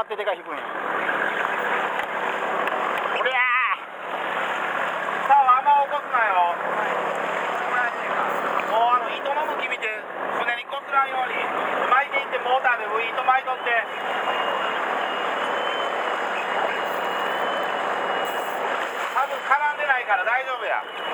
って手が引くんや。おりゃー、さああんま起こすなよ。もう糸の向き見て船にこすらんように巻いていって、モーターで糸巻いとって。多分絡んでないから大丈夫や。